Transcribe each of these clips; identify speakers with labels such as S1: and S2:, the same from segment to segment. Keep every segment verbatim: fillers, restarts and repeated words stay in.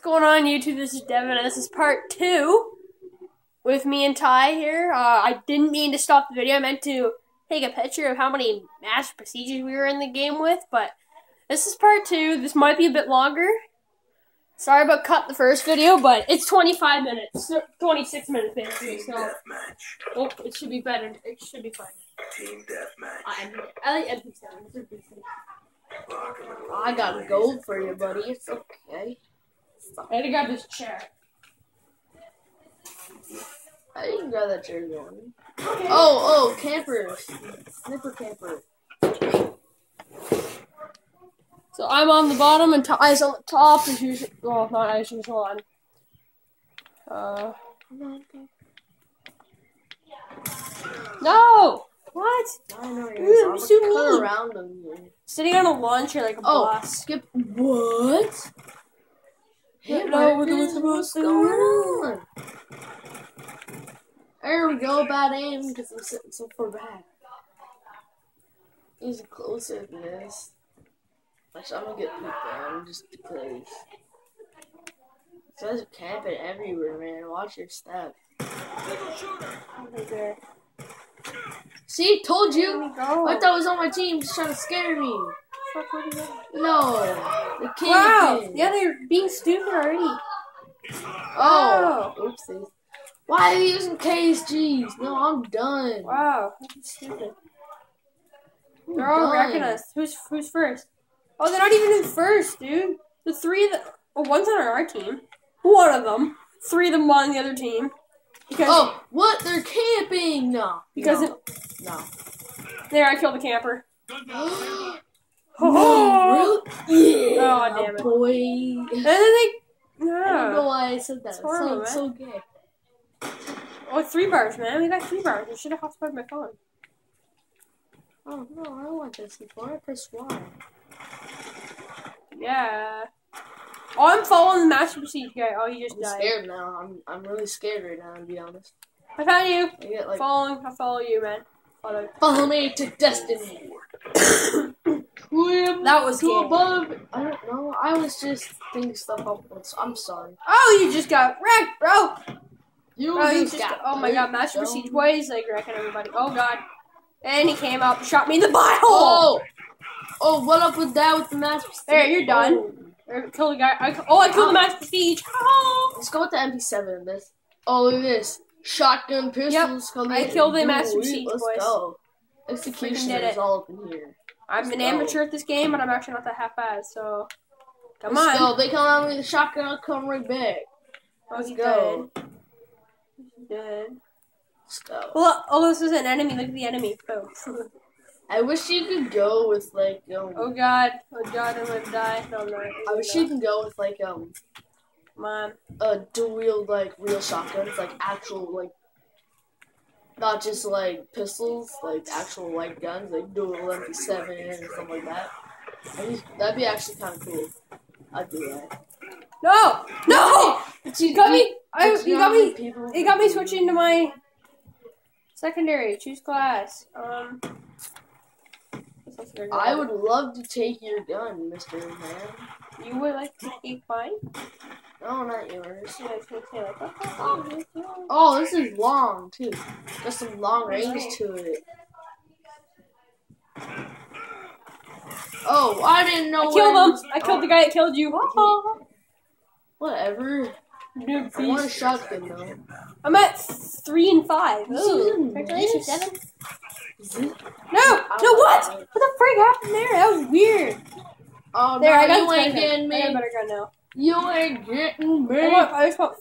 S1: Going on YouTube, this is Devin, and this is part two with me and Ty here. Uh, I didn't mean to stop the video. I meant to take a picture of how many master procedures we were in the game with, but this is part two. This might be a bit longer. Sorry about cut the first video, but it's twenty-five minutes, twenty-six minutes basically, so oh, it should be better. It should be fun.
S2: Team deathmatch.
S1: I, I like M P seven. I got gold for you, buddy. It's okay. I had to grab this chair.
S3: I didn't grab that chair going.
S1: Okay.
S3: Oh, oh, campers. Snipper camper.
S1: So I'm on the bottom and Ty's on the top as usual. Well, not as usual. I'm. Uh. No! What?
S3: I know
S1: Ooh,
S3: you're
S1: so
S3: cut
S1: mean.
S3: around them here.
S1: Sitting on a lawn chair like a
S3: Oh,
S1: boss.
S3: skip. What?
S1: Hey,
S3: Hey,
S1: no,
S3: Marcus,
S1: what's supposed
S3: what's
S1: to
S3: going on? There we go, bad aim because I'm sitting so far back. He's closer than this. Actually, I'm gonna get pooped down just because. It says camping everywhere, man. Watch your step.
S1: Right there.
S3: See, told
S1: There
S3: you.
S1: we go.
S3: I thought it was on my team, just trying to scare me.
S1: Fuck, what are you doing?
S3: No, the camping.
S1: Wow! Yeah, they're being stupid already.
S3: Oh, oopsies. Why are you using K S Gs? No, I'm done.
S1: Wow, that's stupid.
S3: I'm
S1: They're all
S3: done.
S1: wrecking us. Who's who's first? Oh, they're not even in first, dude. The three that well, one's on our team. One of them. Three of them on the other team. Because
S3: Oh, what? They're camping? No.
S1: because
S3: no.
S1: it,
S3: no.
S1: there I killed the camper.
S3: no,
S1: Oh,
S3: really? Yeah,
S1: Oh, damn it.
S3: boy.
S1: and then they
S3: I don't know
S1: yeah.
S3: why I said that.
S1: It's
S3: It
S1: horrible,
S3: sounds so gay.
S1: Oh, three bars, man. We got three bars. I should have hotspotted my phone.
S3: Oh, no, I don't want this before. I press Y.
S1: Yeah. Oh, I'm following the Master Procedure guy. Oh, he just
S3: I'm
S1: died.
S3: scared now. I'm I'm really scared right now, to be honest.
S1: I found you.
S3: I get like,
S1: Following. I follow you, man. Follow.
S3: follow me to destiny.
S1: That was
S3: too
S1: gay.
S3: above. I don't know. I was just thinking stuff up. once. I'm sorry.
S1: Oh, you just got wrecked, bro.
S3: You
S1: Oh, you
S3: just
S1: just.
S3: got
S1: Oh my God, Master
S3: don't-
S1: Procedure boy is like wrecking everybody. Oh God. And he came up and shot me in the butthole.
S3: Oh, oh, what up with that with the master?
S1: There, you're done.
S3: Oh.
S1: Or killed the guy. I, oh, I killed the Master Prestige. Oh.
S3: Let's go with the M P seven in this. Oh, look at this. Shotgun pistols. coming
S1: I
S3: in.
S1: killed the
S3: Dude,
S1: Master
S3: we-
S1: Siege,
S3: Let's
S1: boys.
S3: go.
S1: Freaking
S3: Executioner
S1: did it.
S3: is all up in here.
S1: I'm
S3: Let's
S1: an
S3: go.
S1: amateur at this game, but I'm actually not that half-ass. So, come
S3: Let's
S1: on.
S3: go. They come at me with a shotgun. I'll come right back.
S1: Oh,
S3: Let's
S1: he's
S3: go.
S1: dead. He's dead.
S3: Let's go.
S1: Well, oh, this is an enemy. Look at the enemy. Oh.
S3: I wish you could go with like um.
S1: Oh God. Oh God, I'm gonna die. No, no.
S3: I wish you could go with like um.
S1: Come on.
S3: Uh, dual wield like real shotguns, like actual like. Not just like pistols, like actual like guns, like dual M P seven and stuff like that. I think that'd be actually kind of cool. I'd do that.
S1: No! No!
S3: But
S1: You got me. I.
S3: but
S1: You
S3: know
S1: got
S3: how many
S1: me.
S3: people-
S1: It got me switching to my secondary. Choose class. Um.
S3: I would love to take your gun, Mister Man.
S1: You would like to take mine?
S3: No, not yours.
S1: Yeah, I was gonna say like. Oh, oh, oh, oh.
S3: Oh, this is long too. Got some long range to it. Oh, I didn't know.
S1: I killed
S3: where-
S1: him. I killed the guy that killed you. Oh.
S3: Whatever.
S1: Dude,
S3: I want a
S1: please.
S3: shotgun though.
S1: I'm at three and five.
S3: Ooh,
S1: Ooh, congratulations,
S3: yes.
S1: Devin.
S3: Is it?
S1: No, no, what? What the frick happened there? That was weird.
S3: Oh
S1: There,
S3: no,
S1: I got
S3: you
S1: the
S3: ain't
S1: better
S3: getting
S1: gun. I got a
S3: me.
S1: better gun now.
S3: You ain't getting
S1: I,
S3: me.
S1: want, I just want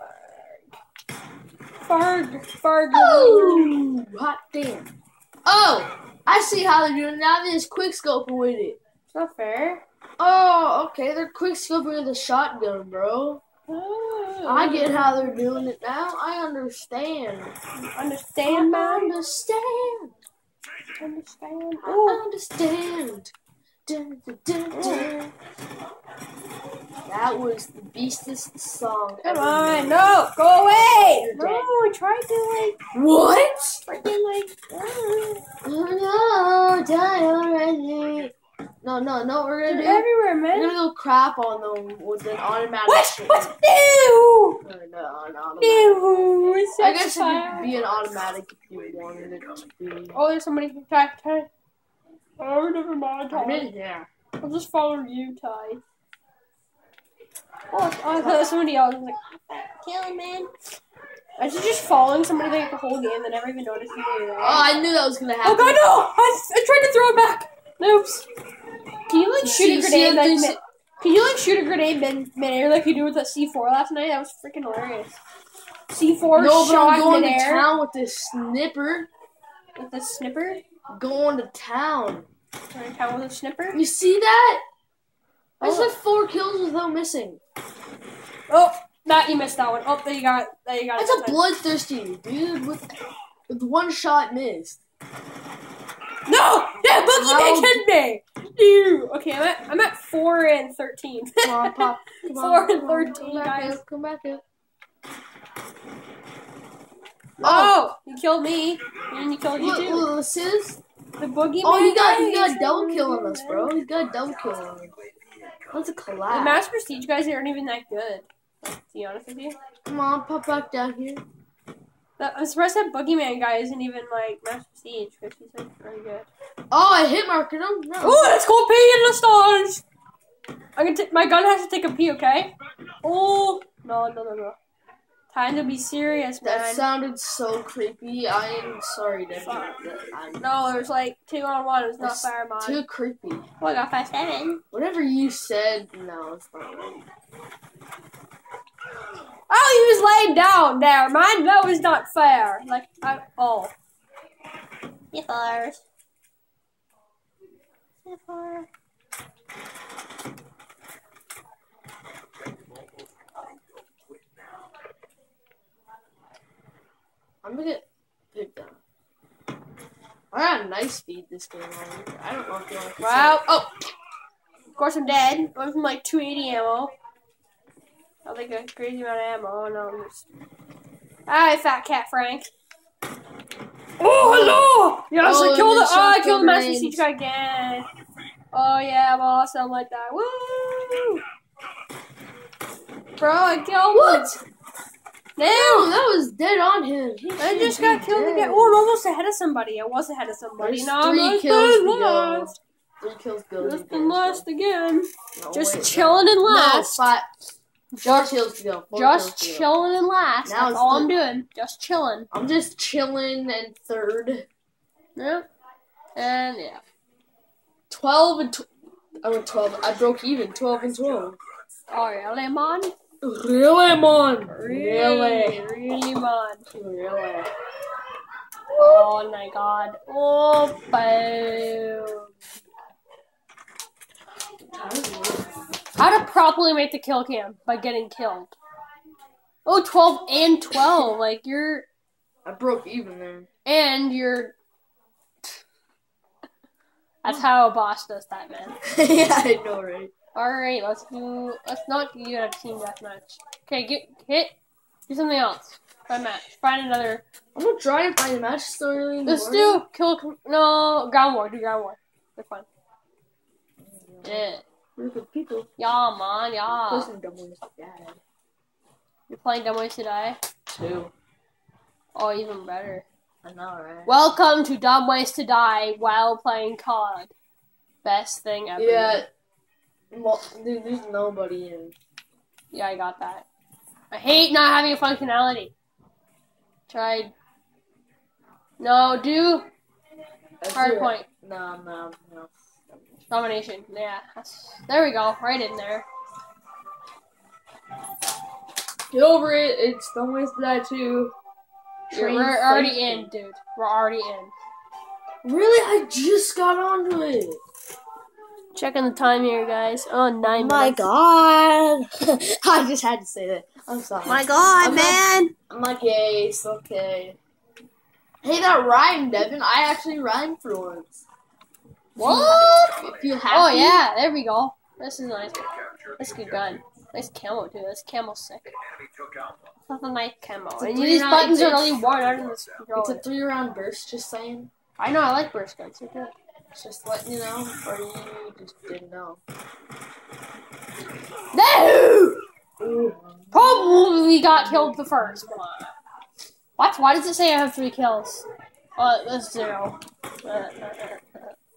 S1: Farg. Farg.
S3: Oh, hot damn. Oh, I see how they're doing it now. They're just quick scoping with it.
S1: It's not fair.
S3: Oh, okay. They're quick scoping with a shotgun, bro.
S1: Oh.
S3: I get how they're doing it now. I understand.
S1: Understand,
S3: I
S1: man?
S3: understand.
S1: Understand.
S3: I
S1: Ooh.
S3: understand. Dun, dun, dun, dun. That was the beastest song
S1: Come
S3: ever
S1: on,
S3: made.
S1: no, go away.
S3: You're
S1: No,
S3: dead.
S1: I tried to
S3: What?
S1: like, freaking like. uh,
S3: Oh no, die already. No, no, no. We're gonna
S1: They're
S3: do.
S1: everywhere, man.
S3: We're gonna go crap on them with an automatic.
S1: What?
S3: shit.
S1: What? No!
S3: No, no, an automatic.
S1: No! It's
S3: I guess it
S1: fire.
S3: could be an automatic if you wanted it to be.
S1: Oh, there's somebody from Ty. Ty. Oh, never mind, Ty.
S3: I'm in here.
S1: I'll just follow you, Ty. Oh, oh, I thought it was somebody else. I was like, kill him, man. I was just following somebody like the whole game and never even noticed who they were.
S3: Oh, I knew that was gonna happen.
S1: Oh god, no! I, I tried to throw it back. Oops. Can you like shoot
S3: See-
S1: a
S3: see
S1: grenade?
S3: if
S1: Like,
S3: there's-
S1: mid- can you like shoot a grenade mid midair like you did with that C four last night? That was freaking hilarious. C four
S3: No, but
S1: shot
S3: I'm going to
S1: midair
S3: town with this snipper.
S1: with the snipper.
S3: Going to town.
S1: Trying to count with a snipper.
S3: You see that? I just
S1: Oh.
S3: had four kills without missing.
S1: Oh, that you missed that one. Oh, there you got. There you got.
S3: That's
S1: it.
S3: a bloodthirsty dude with, with one shot missed.
S1: No! Yeah, Boogeyman
S3: How-
S1: killed me! Ew. Okay, I'm at, I'm at four and thirteen.
S3: Come on, Pop. Come on,
S1: four and
S3: come on,
S1: thirteen,
S3: come back
S1: guys.
S3: up, come back up.
S1: Oh, you killed me. And you killed you
S3: Look,
S1: too.
S3: look, see this?
S1: The Boogeyman
S3: Oh, he got
S1: guy
S3: he got
S1: is
S3: double
S1: really
S3: kill on
S1: good,
S3: us, bro.
S1: man.
S3: He got a double kill on us. That's a
S1: The
S3: collab.
S1: Mass Prestige guys aren't even that good. To be honest with you.
S3: Come on, pop back down here.
S1: The, I'm surprised that Boogeyman guy isn't even like Mass Prestige because he's like very good.
S3: Oh, I hit marked him. No.
S1: Oh, let's go pee in the stars! I'm gonna take my gun has to take a pee, okay? Oh no no no no. Time to be serious, man.
S3: That sounded so creepy. I am sorry to hear
S1: Fuck.
S3: that. I'm
S1: No, there's like two on one. It's not
S3: That's
S1: fair, man.
S3: too creepy.
S1: Oh, I got five seven.
S3: Whatever you said, no, it's not right.
S1: Oh, he was laying down there, man. That was not fair. Like, I, oh. Yiffers. Yiffer.
S3: I'm gonna get picked up. I got a nice speed this game. On. I don't know if you want to.
S1: Wow. Oh. Of course, I'm dead. I went from like two eighty ammo. I think a crazy amount of ammo. No, I'm just. Alright, Fat Cat Frank. Oh, hello! Yes,
S3: Oh,
S1: I killed
S3: and
S1: the.
S3: the
S1: Oh, I
S3: shotgun
S1: killed the Master
S3: range.
S1: Siege guy again. Oh, yeah, I'm awesome like that. Woo! Bro, I killed
S3: What?
S1: him.
S3: No,
S1: Damn!
S3: that was dead on him. He
S1: I
S3: should
S1: just
S3: be
S1: got killed
S3: dead.
S1: again. Oh, I'm almost ahead of somebody. I was ahead of somebody.
S3: There's
S1: Now I'm
S3: three
S1: like,
S3: kills to go.
S1: last.
S3: Three kills go.
S1: Just been lost again.
S3: No,
S1: Just
S3: wait,
S1: chilling and
S3: no.
S1: last.
S3: No, five. Four kills to go. Four
S1: Just
S3: kills to go.
S1: chilling and last.
S3: Now
S1: That's
S3: it's
S1: all
S3: the-
S1: I'm doing. Just chilling.
S3: I'm just chilling and third.
S1: Yeah. And yeah.
S3: Twelve and tw- I went twelve. I broke even. Twelve and twelve.
S1: Oh, really, man?
S3: Really, man?
S1: Really, really, man.
S3: Really.
S1: Oh my god. Oh, boom. How to properly make the kill cam by getting killed. Oh, twelve and twelve. Like, you're.
S3: I broke even there.
S1: And you're. That's how a boss does that, man.
S3: Yeah, I know, right?
S1: Alright, let's do. Let's not do a team deathmatch. Okay, get hit. Do something else. Find match. Find another.
S3: I'm gonna try and find a match story. in the
S1: Let's
S3: morning.
S1: do kill. No, ground war. Do ground war. They're fun. Yeah.
S3: We're good people.
S1: Yeah, man. Yeah.
S3: Listen, dumb ones dad.
S1: You're playing Dumb Ways to Die?
S3: Two.
S1: Oh, even better.
S3: I know, right?
S1: Welcome to Dumb Ways to Die while playing C O D. Best thing ever.
S3: Yeah. Well, dude, there's nobody in.
S1: Yeah, I got that. I hate not having a functionality. Tried. No, do
S3: That's
S1: hard
S3: it.
S1: point.
S3: No, no, no.
S1: Domination. Yeah. That's, there we go. Right in there.
S3: Get over it. It's Dumb Ways to Die too.
S1: You're,
S3: Train
S1: we're already
S3: fighting.
S1: in, dude. We're already in.
S3: Really? I just got onto it.
S1: Checking the time here, guys. Oh, nine
S3: My
S1: minutes.
S3: God. I just had to say that. I'm sorry.
S1: My God,
S3: I'm
S1: man.
S3: I'm like, okay, it's okay. Hey, that rhymed, Devin. I actually rhymed for once.
S1: What?
S3: If you happy?
S1: Oh, yeah. There we go. This is nice. That's a good gun. Nice camo, too. This camo's sick. That's a nice camo.
S3: It's a
S1: And
S3: three
S1: these
S3: round-
S1: buttons are
S3: it's-
S1: really worn out in this
S3: It's a
S1: controller.
S3: three round burst, just saying.
S1: I know, I like burst guns. They're good.
S3: Just letting you know, or you just didn't know.
S1: No!
S3: Ooh.
S1: Probably got killed the first one. What? Why does it say I have three kills? Uh, that's zero. Uh, uh, uh,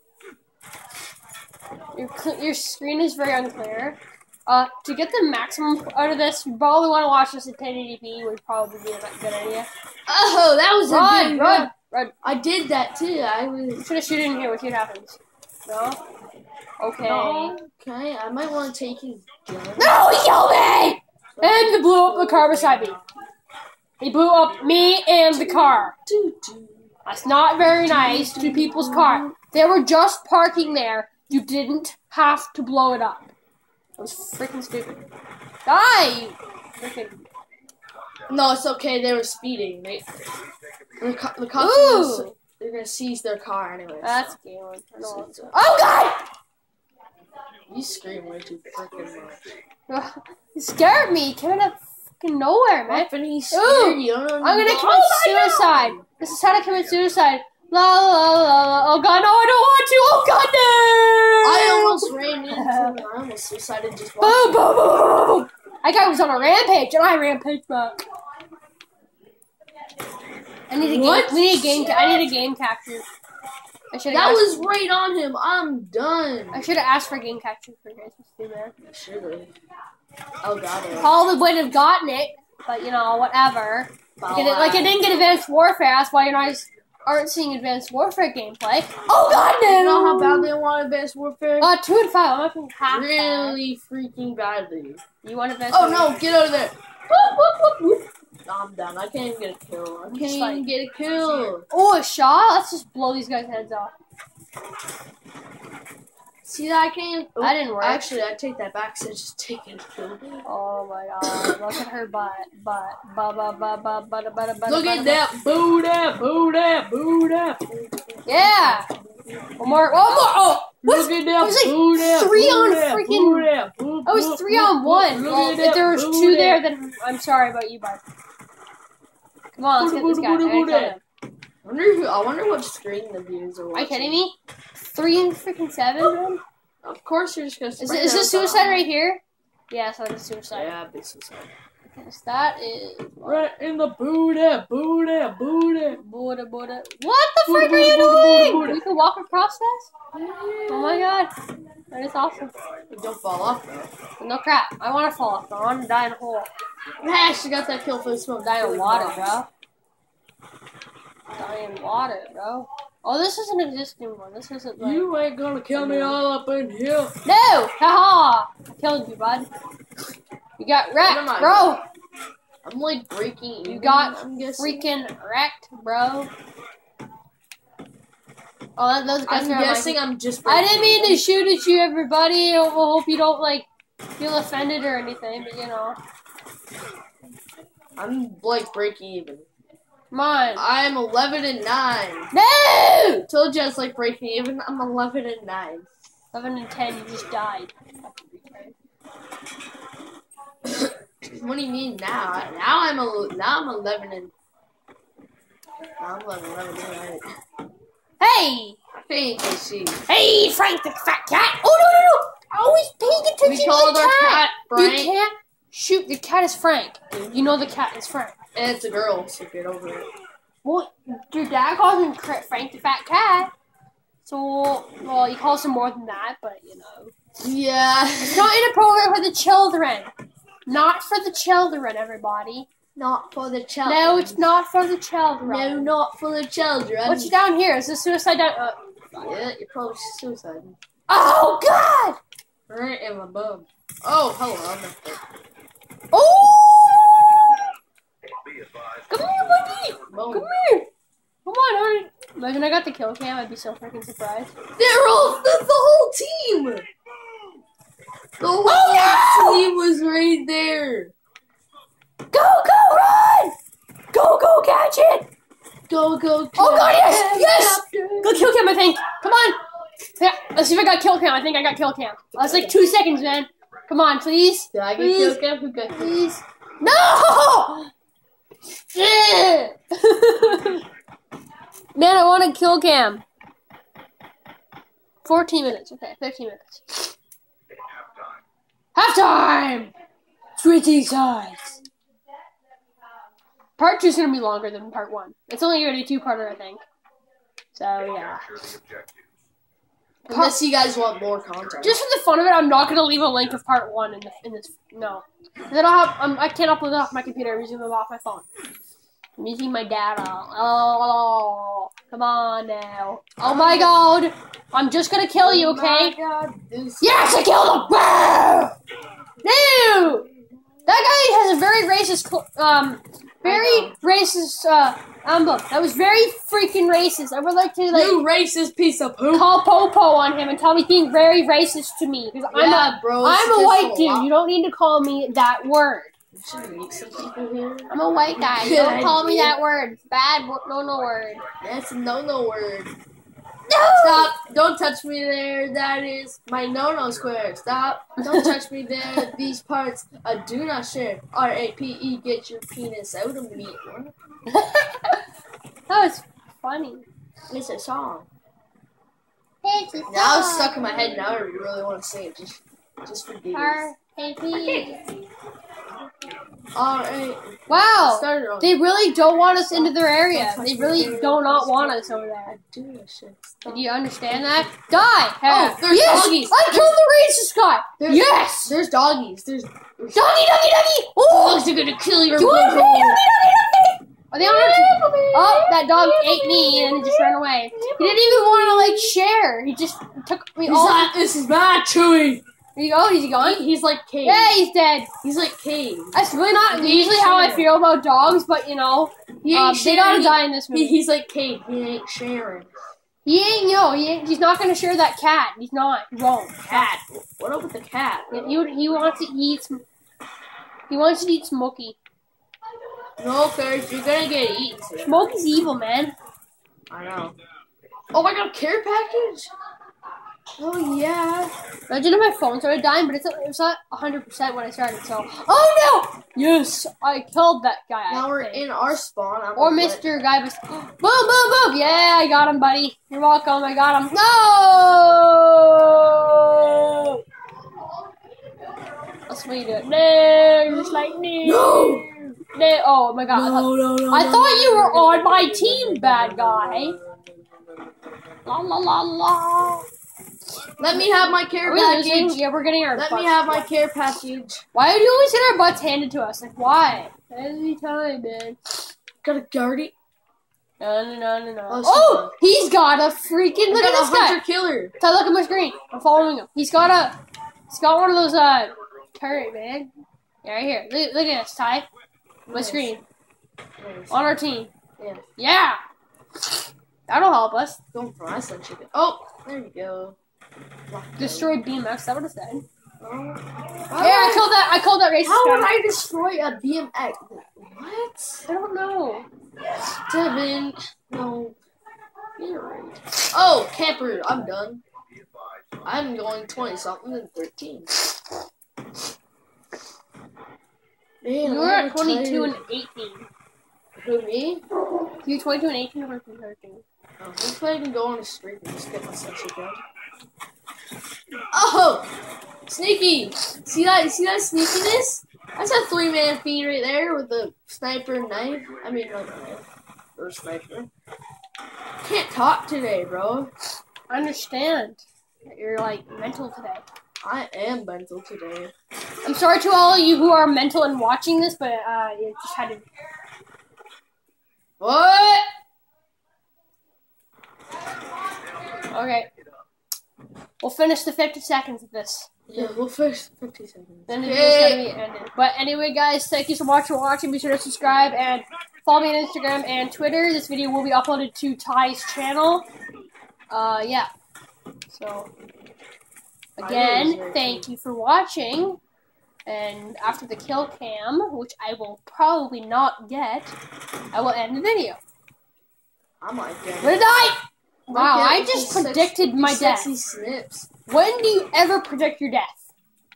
S1: uh. Your, your screen is very unclear. Uh, to get the maximum out of this, you probably want to watch this in ten eighty p, would probably be a good idea.
S3: Oh, that was
S1: Run,
S3: a good
S1: run, run.
S3: I did that too. I
S1: I'm
S3: was.
S1: gonna shoot it in here. We'll see what happens. No? Okay.
S3: No, okay, I might want to take his gun.
S1: No, he killed me! And he blew up the car beside me. He blew up me and the car. That's not very nice to people's car. They were just parking there. You didn't have to blow it up. It was freaking stupid. Die! You freaking.
S3: No, it's okay. They were speeding. They, the, co the cops
S1: Ooh.
S3: are gonna, they're gonna seize their car anyways.
S1: That's Galen. Oh God!
S3: You scream way too freaking much.
S1: You scared me. Came out of fucking nowhere, man.
S3: And he's
S1: Ooh.
S3: scared you. Don't
S1: I'm gonna
S3: know.
S1: commit
S3: Oh my
S1: suicide.
S3: God.
S1: This is how to commit suicide. La la la la. Oh God, no, I don't want to. Oh God, no!
S3: I almost ran into him. I almost suicided just
S1: Boom,
S3: watching.
S1: boom, boom, boom, boom. That guy was on a rampage, and I rampaged back. I need a
S3: What?
S1: game. We need a game. Ca I need a game capture. I should.
S3: That was right on him. I'm done.
S1: I should have asked for game capture for you guys. It's too bad.
S3: Should have. Oh God. it-
S1: Probably would have gotten it, but you know, whatever. Like, it, like I didn't get Advanced Warfare. That's why you guys aren't seeing Advanced Warfare gameplay. Oh God, no!
S3: You know how badly I want Advanced Warfare?
S1: Uh, two and five. I'm not gonna half that.
S3: really freaking badly.
S1: You want Advanced
S3: Oh
S1: Warfare?
S3: no! Get out of there! Whoop, whoop, whoop, whoop. No, I'm done. I can't even get a kill. I can't
S1: Just
S3: even
S1: like-
S3: get a kill.
S1: Oh, a shot? Let's just blow these guys' heads off.
S3: See that I can't. Oh,
S1: That didn't work.
S3: Actually, I take that back. So just taking a kill.
S1: Oh my God! Look at her butt, butt, ba ba ba ba ba ba ba.
S3: Look at that booty, booty, booty.
S1: Yeah. One more. One more. Oh,
S3: Look at that
S1: I was like
S3: booty,
S1: three on
S3: booty,
S1: freaking-
S3: booty,
S1: I was three on one.
S3: Look
S1: Well,
S3: at
S1: if
S3: that
S1: there was two
S3: booty.
S1: there, then I'm sorry about you, bud. Come on, let's get this guy. I
S3: Booty,
S1: gotta
S3: booty,
S1: kill him.
S3: I wonder who, I wonder what screen the viewers are watching.
S1: Are you kidding me? Three and freaking seven, man.
S3: Of course, you're just gonna.
S1: Is,
S3: spray
S1: it, is
S3: them
S1: this suicide
S3: down.
S1: right here? Yeah, so it's suicide.
S3: Yeah, big suicide.
S1: Yes, that is.
S3: Right in the booty, booty, booty.
S1: Buddha, Buddha. What the
S3: Buddha,
S1: frick are you
S3: Buddha, Buddha,
S1: doing?
S3: Buddha.
S1: You can walk across this? Oh my God, that is awesome.
S3: Don't fall off though.
S1: No crap. I want to fall off. I want to die in a hole.
S3: I actually got that kill for the smoke.
S1: Die in water, bro. Die in water, bro. Oh, this is an existing one. This isn't like.
S3: You ain't gonna kill me all up in here.
S1: No! Haha! I killed you, bud. You got
S3: What
S1: wrecked,
S3: am I
S1: bro.
S3: I'm like breaking.
S1: You
S3: even,
S1: got
S3: I'm guessing.
S1: freaking wrecked, bro. Oh, that, those guys
S3: I'm
S1: are
S3: guessing
S1: like,
S3: I'm just.
S1: I
S3: Breaking
S1: didn't mean to
S3: even.
S1: shoot at you, everybody. I hope you don't like feel offended or anything, but you know.
S3: I'm like breaking even.
S1: Come on.
S3: I'm eleven and nine.
S1: No!
S3: Told you I was like breaking even. I'm eleven and nine.
S1: Eleven and ten. You just died.
S3: What do you mean now? Now I'm a, now I'm eleven and. Now I'm eleven, eleven and nine.
S1: Hey!
S3: I think I see.
S1: Hey, Frank the fat cat! Oh no no no! Always paying attention
S3: We
S1: to
S3: called
S1: the
S3: our
S1: cat.
S3: cat Frank.
S1: You can't shoot. The cat is Frank. You know the cat is Frank.
S3: And it's a girl, so get over it.
S1: Well, your dad calls him Cra- Frank the fat cat. So, well, he calls him more than that, but you know,
S3: Yeah.
S1: it's not inappropriate for the children. Not for the children, everybody.
S3: Not for the children.
S1: No, it's not for the children.
S3: No, not for the children.
S1: What's down here? Is this suicide down? Uh,
S3: Yeah, you're probably suicide.
S1: oh God!
S3: Right in my bum. Oh, hello. I'm not there.
S1: Oh! Come here, buddy!
S3: Boom.
S1: Come here! Come on, hurry! Imagine I got the kill cam, I'd be so freaking surprised.
S3: They're all the, the whole team. The whole
S1: Oh, no!
S3: team was right there.
S1: Go, go, run! Go, go, catch it!
S3: Go, go, go.
S1: Oh God, yes! Yes! Go kill cam, I think. Come on! Yeah, let's see if I got kill cam. I think I got kill cam. That's like two seconds, man. Come on, please.
S3: Did I get
S1: Please.
S3: killed, Kev? Who got killed?
S1: Please. No! Yeah. Man, I want a kill cam. fourteen minutes. Okay, fifteen minutes. Halftime! Switching sides. Part two is going to be longer than part one. It's only going to be two-parter, I think. So, yeah.
S3: Unless you guys want more content.
S1: Just for the fun of it, I'm not going to leave a link of part one in, the, in this. No. I don't have, um, I can't upload it off my computer. I'm using it off my phone. I'm using my data. Oh, come on now. Oh, my God. I'm just going to kill you, okay?
S3: Oh this
S1: yes, I killed him! No! That guy has a very racist, um, very racist, uh, emblem. That was very freaking racist. I would like to, like,
S3: you racist piece of poop.
S1: call Popo on him and tell me he's being very racist to me. Because I'm
S3: Yeah,
S1: a,
S3: bro,
S1: I'm
S3: it's
S1: a white
S3: just a
S1: dude.
S3: lot.
S1: You don't need to call me that word.
S3: You should meet some people here.
S1: I'm a white guy.
S3: Good
S1: Don't call me
S3: idea.
S1: that word. It's bad, wo- no, no word.
S3: That's a no-no word.
S1: No!
S3: Stop! Don't touch me there. That is my no-no square. Stop! Don't touch me there. These parts I do not share. R A P E. Get your penis out of me.
S1: That was funny.
S3: It's a song.
S1: It's a
S3: Now it's stuck in my head. Now I really want to sing it. Just, just for giggles.
S1: R A P.
S3: R A.
S1: Wow.
S3: Started on.
S1: They really don't want us into their area. They really do not want us over there.
S3: Do that shit.
S1: Do you understand that? Die!
S3: Oh, there's
S1: yes!
S3: doggies.
S1: I killed the racist guy!
S3: There's,
S1: Yes!
S3: There's doggies. There's
S1: Doggy, doggy, doggy! Oh!
S3: dogs are gonna kill your
S1: Doggy, doggy,
S3: butthole.
S1: doggy, doggy! Are they on our team? Oh, that dog ate me and just ran away. He didn't even want to, like, share. He just took me
S3: He's
S1: all.
S3: not, this is not Chewy.
S1: There you go. He's gone.
S3: He, he's like Cave.
S1: Yeah, he's dead.
S3: He's like Cave.
S1: That's really not
S3: He
S1: usually
S3: ain't
S1: how I
S3: sharing.
S1: feel about dogs, but, you know,
S3: He
S1: um,
S3: ain't
S1: they gotta
S3: sharing.
S1: die in this movie.
S3: He, he's like Cave. He ain't sharing.
S1: He ain't, yo, he ain't, he's not gonna share that cat. He's not. He won't.
S3: Cat. What up with the cat?
S1: He, he, he wants to eat some, he wants to eat Smokey.
S3: No, Kurt, you're gonna get eaten. soon.
S1: Smokey's evil, man.
S3: I know. Oh, I got a care package? Oh, yeah.
S1: Imagine if my phone started dying, but it's, it was at one hundred percent when I started, so. Oh, no! Yes! I killed that guy.
S3: Now
S1: I
S3: we're
S1: think.
S3: in our spawn. I'm
S1: Or
S3: gonna let-
S1: Mister Guy was. Boom, boom, boom! Yeah, I got him, buddy. You're welcome. I got him. No! That's what you do. No, you're just like no.
S3: No!
S1: No! Oh my god! I thought,
S3: No, no, no,
S1: I
S3: no,
S1: thought you
S3: no,
S1: were
S3: no,
S1: on
S3: no,
S1: my
S3: no,
S1: team,
S3: no,
S1: bad
S3: no,
S1: guy.
S3: no, no, no, no,
S1: La la la la.
S3: Let me have my care
S1: Are we losing?
S3: package.
S1: Yeah, we're getting our
S3: Let
S1: butts.
S3: me have my care package.
S1: Why do you always get our butts handed to us? Like, why? Every time, man.
S3: Got a guardy.
S1: No, no, no, no, no.
S3: Oh,
S1: Oh, he's got a freaking. Look
S3: got
S1: at
S3: a
S1: this guy.
S3: hunter killer.
S1: Ty, look at my screen. I'm following him. He's got a. He's got one of those uh turret, man. Yeah, right here. Look, look at this, Ty. My
S3: Nice.
S1: screen
S3: Nice.
S1: on our team.
S3: Yeah.
S1: Yeah. That'll help us.
S3: Going for my son chicken. Oh, there you go.
S1: Destroy B M X. That would have said.
S3: Oh.
S1: Yeah, I killed that. I killed that racist
S3: How would
S1: guy.
S3: I destroy a B M X? What?
S1: I don't know.
S3: Devin. No. You're right. Oh, camper. I'm done. I'm going twenty something and thirteen. Man,
S1: You're
S3: I'm
S1: at twenty-two
S3: retired.
S1: and eighteen.
S3: Who, me?
S1: You're twenty-two and eighteen or thirteen.
S3: Oh, let's play and go on a streak and just get my sexy gun. Oh! Sneaky! See that? See that sneakiness? That's a three-man feed right there with a sniper and knife. I mean, not knife. Or sniper. Can't talk today, bro.
S1: I understand that you're like mental today.
S3: I am mental today.
S1: I'm sorry to all of you who are mental and watching this, but uh, you just had to.
S3: What?
S1: Okay. We'll finish the fifty seconds of this.
S3: Yeah, we'll finish fifty seconds.
S1: Then it's
S3: Okay.
S1: gonna be ended. But anyway, guys, thank you so much for watching. Be sure to subscribe and follow me on Instagram and Twitter. This video will be uploaded to Ty's channel. Uh, yeah. So, again, thank you for watching. And after the kill cam, which I will probably not get, I will end the video.
S3: I might get
S1: What did I? Wow,
S3: Might
S1: I
S3: get
S1: just
S3: some
S1: predicted
S3: sexy-
S1: my death.
S3: Sexy snips.
S1: When do you ever predict your death?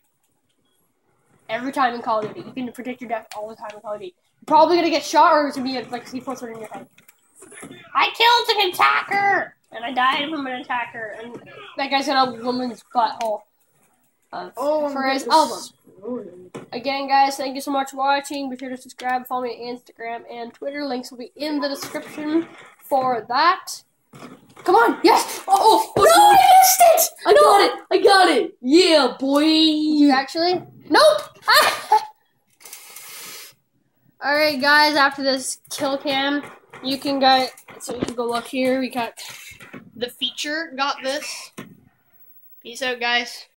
S1: Every time in Call of Duty. You can predict your death all the time in Call of Duty. You're probably gonna get shot or it's gonna be a, like a C four thirty in your head. I killed an attacker! And I died from an attacker, and that guy's got a woman's butthole uh,
S3: Oh,
S1: for
S3: I'm
S1: his
S3: getting
S1: album.
S3: ruined.
S1: Again, guys, thank you so much for watching. Be sure to subscribe, follow me on Instagram and Twitter. Links will be in the description for that. Come on, yes! Oh, oh no, I missed it!
S3: I got it! I got it! Yeah, boy!
S1: You actually? Nope! Alright, guys, after this kill cam, you can go, so you can go look here. We got the feature, got this. Peace out, guys.